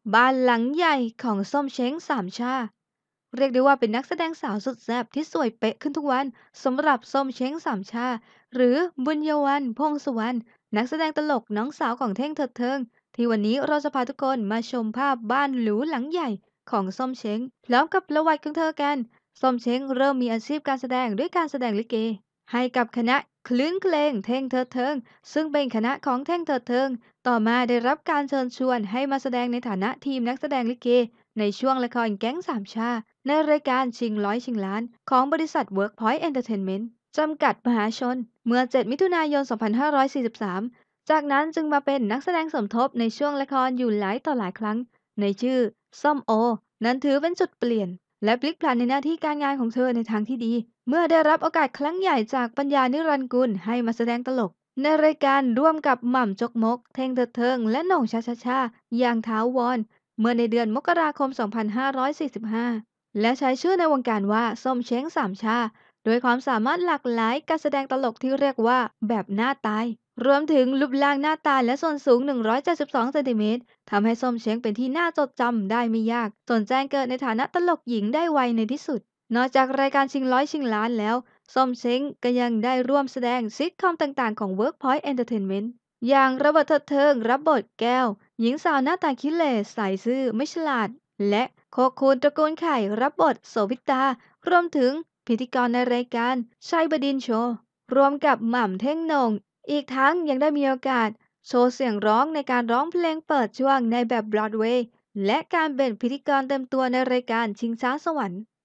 บ้านหลังใหญ่ของส้มเช้งสามชาเรียกได้ว่าเป็นนักแสดงสาวสุดแซ่บที่สวยเป๊ะขึ้นทุกวันสำหรับส้มเช้งสามชาหรือบุญยวรรณพงษ์สุวรรณนักแสดงตลกน้องสาวของเท่งเถิดเทิงที่วันนี้เราจะพาทุกคนมาชมภาพบ้านหรูหลังใหญ่ของส้มเช้งพร้อมกับประวัติของเธอกันส้มเช้งเริ่มมีอาชีพการแสดงด้วยการแสดงลิเกให้กับคณะคลื้นเพลงเท่งเถิดเทิงซึ่งเป็นคณะของเท่งเถิดเทิง ต่อมาได้รับการเชิญชวนให้มาแสดงในฐานะทีมนักแสดงลิเกในช่วงละครแก๊งสามชาในรายการชิงร้อยชิงล้านของบริษัท Workpoint Entertainment จำกัดมหาชนเมื่อ7มิถุนายน2543จากนั้นจึงมาเป็นนักแสดงสมทบในช่วงละครอยู่หลายต่อหลายครั้งในชื่อส้มโอนั้นถือเป็นจุดเปลี่ยนและพลิกผันในหน้าที่การงานของเธอในทางที่ดีเมื่อได้รับโอกาสครั้งใหญ่จากปัญญานิรันดร์กุลให้มาแสดงตลก ในรายการร่วมกับหม่ำจกมกเท่งเถิดเทิงและโหน่งชาชาชาอย่างถาวรเมื่อในเดือนมกราคม 2545และใช้ชื่อในวงการว่าส้มเช้งสามชาโดยความสามารถหลากหลายการแสดงตลกที่เรียกว่าแบบหน้าตายรวมถึงรูปร่างหน้าตาและส่วนสูง172เซนติเมตรทำให้ส้มเช้งเป็นที่น่าจดจำได้ไม่ยากจนแจ้งเกิดในฐานะตลกหญิงได้ไวในที่สุดนอกจากรายการชิงร้อยชิงล้านแล้ว ส้มเช้งก็ยังได้ร่วมแสดงซิทคอมต่างๆของ Workpoint Entertainment อย่างระเบิดเถิดเทิงรับบทแก้วหญิงสาวหน้าตาขี้เหร่ใส่ซื่อไม่ฉลาดและโคคูนตระกูลไข่รับบทโสภิตารวมถึงพิธีกรในรายการชัยบดินทร์โชว์รวมกับหม่ำเท่งโหน่งอีกทั้งยังได้มีโอกาสโชว์เสียงร้องในการร้องเพลงเปิดช่วงในแบบบรอดเวย์และการเป็นพิธีกรเต็มตัวในรายการชิงช้าสวรรค์